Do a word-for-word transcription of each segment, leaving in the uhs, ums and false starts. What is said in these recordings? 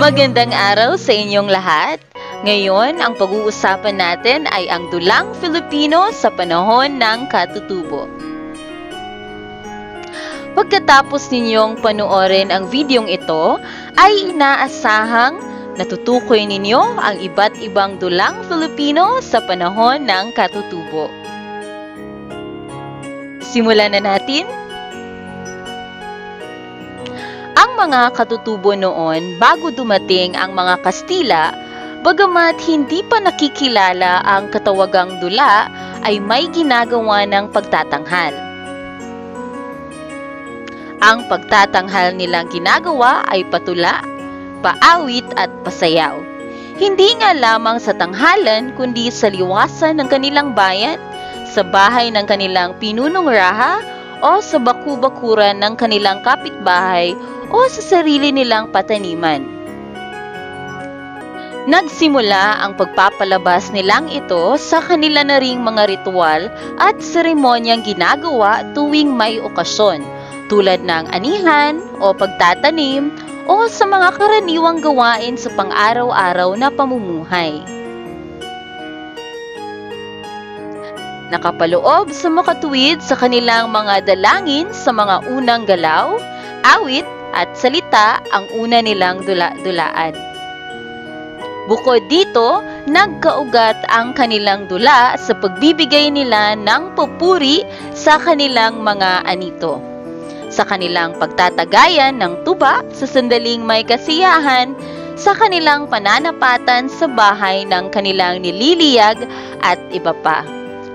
Magandang araw sa inyong lahat. Ngayon, ang pag-uusapan natin ay ang dulang Filipino sa panahon ng katutubo. Pagkatapos ninyong panoorin ang videong ito, ay inaasahang natutukoy ninyo ang iba't ibang dulang Filipino sa panahon ng katutubo. Simulan na natin. Ang mga katutubo noon bago dumating ang mga Kastila, bagamat hindi pa nakikilala ang katawagang dula, ay may ginagawa ng pagtatanghal. Ang pagtatanghal nilang ginagawa ay patula, paawit at pasayaw. Hindi nga lamang sa tanghalan kundi sa liwasan ng kanilang bayan, sa bahay ng kanilang pinunong raha o sa baku-bakuran ng kanilang kapitbahay o sa sarili nilang pataniman. Nagsimula ang pagpapalabas nilang ito sa kanila na ring mga ritual at seremonyang ginagawa tuwing may okasyon, tulad ng anihan o pagtatanim o sa mga karaniwang gawain sa pang-araw-araw na pamumuhay. Nakapaloob sa makatuwid sa kanilang mga dalangin sa mga unang galaw, awit at salita ang una nilang dula-dulaan. Bukod dito, nagkaugat ang kanilang dula sa pagbibigay nila ng papuri sa kanilang mga anito, sa kanilang pagtatagayan ng tuba sa sandaling may kasiyahan, sa kanilang pananapatan sa bahay ng kanilang nililiyag at iba pa.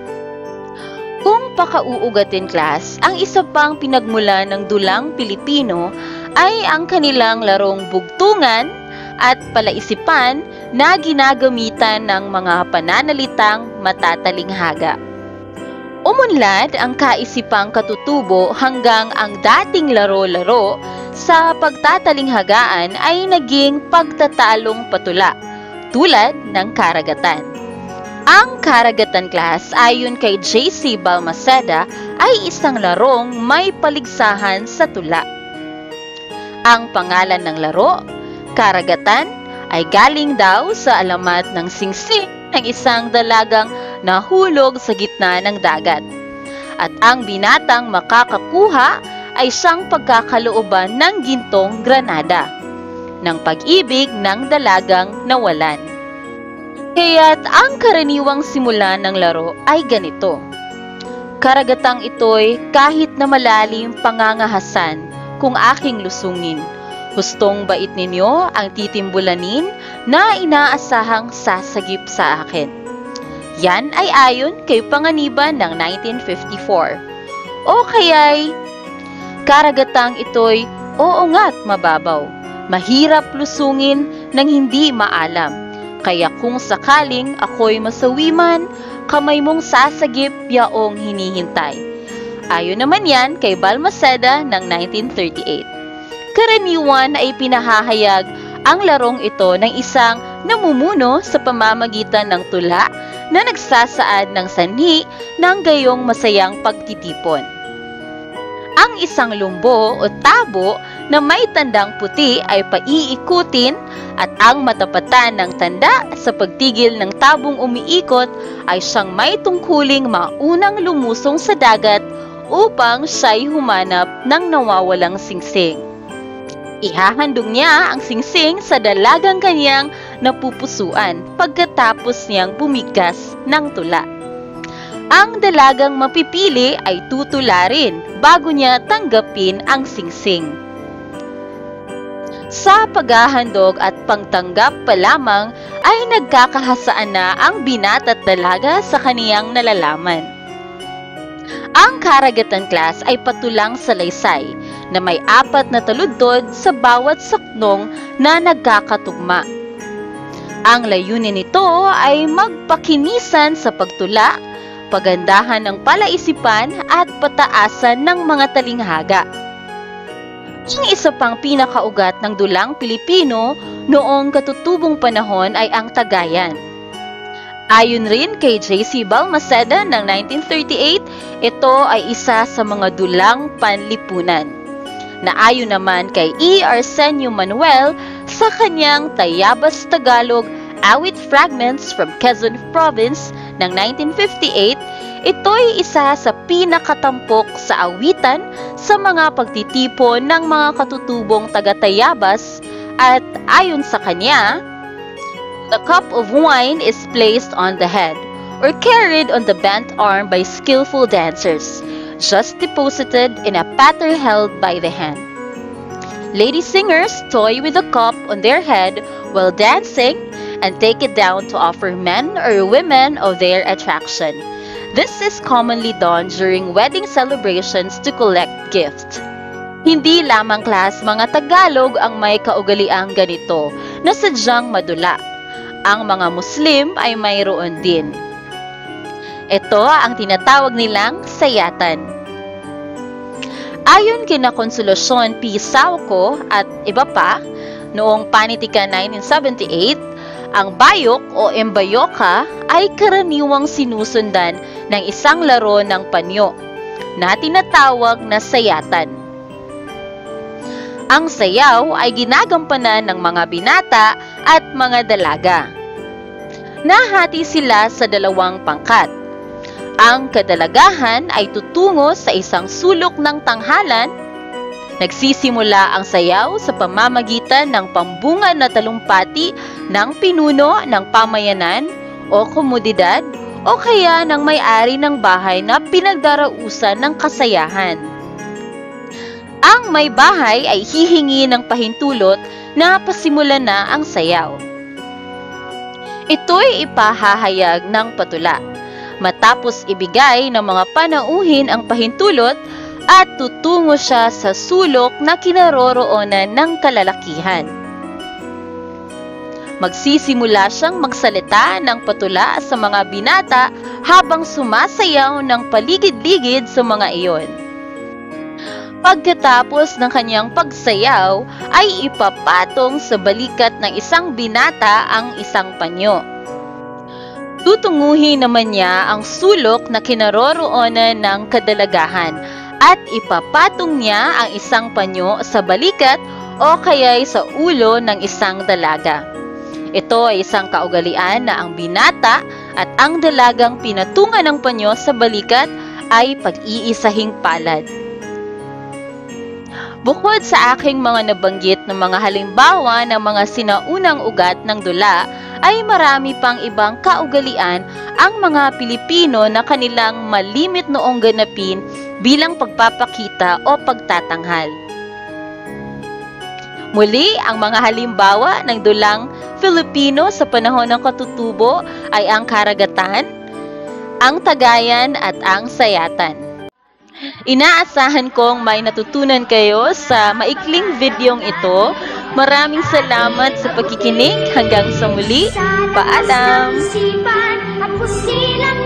Kung pakauugatin class, ang isa pang pinagmula ng dulang Pilipino ay ang kanilang larong bugtungan at palaisipan na ginagamitan ng mga pananalitang matatalinghaga. Umunlad ang kaisipang katutubo hanggang ang dating laro-laro sa pagtatalinghagaan ay naging pagtatalong patula, tulad ng karagatan. Ang karagatan class ayon kay J C Balmaceda ay isang larong may paligsahan sa tula. Ang pangalan ng laro, karagatan, ay galing daw sa alamat ng singsing ng isang dalagang nahulog sa gitna ng dagat. At ang binatang makakakuha ay siyang pagkakalooban ng gintong granada, ng pag-ibig ng dalagang nawalan. Kaya't ang karaniwang simula ng laro ay ganito. Karagatang ito'y kahit na malalim pangangahasan kung aking lusungin. Hustong bait ninyo ang titimbulanin na inaasahang sasagip sa akin. Yan ay ayon kay Panganiban ng nineteen fifty-four. O kaya'y karagatang ito'y oo nga't mababaw, mahirap lusungin nang hindi maalam. Kaya kung sakaling ako'y masawiman, kamay mong sasagip yaong hinihintay. Ayon naman yan kay Balmaceda ng nineteen thirty-eight. Karaniwan ay pinahahayag ang larong ito ng isang namumuno sa pamamagitan ng tula na nagsasaad ng sanhi ng gayong masayang pagtitipon. Ang isang lumbo o tabo na may tandang puti ay paiikutin at ang matapatan ng tanda sa pagtigil ng tabong umiikot ay siyang may tungkuling maunang lumusong sa dagat upang siya'y humanap ng nawawalang singsing. Ihahandog niya ang singsing sa dalagang kanyang napupusuan pagkatapos niyang bumigkas ng tula. Ang dalagang mapipili ay tutularin bago niya tanggapin ang singsing. Sa paghahandog at pagtanggap pa lamang ay nagkakahasaan na ang binata't dalaga sa kaniyang nalalaman. Ang karagatan class ay patulang salaysay na may apat na taludtod sa bawat saknong na nagkakatugma. Ang layunin nito ay magpakinisan sa pagtula, pagandahan ng palaisipan at pataasan ng mga talinghaga. Ang isa pang pinakaugat ng dulang Pilipino noong katutubong panahon ay ang tagayan. Ayon rin kay J C Balmaceda ng nineteen thirty-eight, ito ay isa sa mga dulang panlipunan. Na ayon naman kay E. Arsenio Manuel Sa kanyang Tayabas Tagalog Awit Fragments from Quezon Province ng nineteen fifty-eight, ito'y isa sa pinakatampok sa awitan sa mga pagtitipon ng mga katutubong taga-Tayabas at ayon sa kanya, the cup of wine is placed on the head or carried on the bent arm by skillful dancers, just deposited in a patter held by the hand. Lady singers toy with the cup on their head while dancing and take it down to offer men or women of their attraction. This is commonly done during wedding celebrations to collect gifts. Hindi lamang klas mga Tagalog ang may kaugaliang ganito na sadyang madula. Ang mga Muslim ay mayroon din. Ito ang tinatawag nilang sayatan. Ayon kina Consolacion P. Sauco at iba pa, noong Panitikan nineteen seventy-eight, ang bayok o embayoka ay karaniwang sinusundan ng isang laro ng panyo na tinatawag na sayatan. Ang sayaw ay ginagampanan ng mga binata at mga dalaga. Nahati sila sa dalawang pangkat. Ang kadalagahan ay tutungo sa isang sulok ng tanghalan. Nagsisimula ang sayaw sa pamamagitan ng pambungad na talumpati ng pinuno ng pamayanan o komunidad o kaya ng may-ari ng bahay na pinagdarausan ng kasayahan. Ang may bahay ay hihingi ng pahintulot na pasimulan na ang sayaw. Ito'y ipahahayag ng patula. Matapos ibigay ng mga panauhin ang pahintulot, at tutungo siya sa sulok na kinaroroonan ng kalalakihan. Magsisimula siyang magsalita ng patula sa mga binata habang sumasayaw ng paligid-ligid sa mga iyon. Pagkatapos ng kanyang pagsayaw, ay ipapatong sa balikat ng isang binata ang isang panyo. Tutunguhin naman niya ang sulok na kinaroroonan ng kadalagahan at ipapatong niya ang isang panyo sa balikat o kaya'y sa ulo ng isang dalaga. Ito ay isang kaugalian na ang binata at ang dalagang pinatungan ng panyo sa balikat ay pag-iisahing palad. Bukod sa aking mga nabanggit ng mga halimbawa ng mga sinaunang ugat ng dula, ay marami pang ibang kaugalian ang mga Pilipino na kanilang malimit noong ganapin bilang pagpapakita o pagtatanghal. Muli, ang mga halimbawa ng dulang Filipino sa panahon ng katutubo ay ang karagatan, ang tagayan at ang sayatan. Inaasahan kong may natutunan kayo sa maikling videong ito. Maraming salamat sa pagkikinig. Hanggang sa muli. Paalam!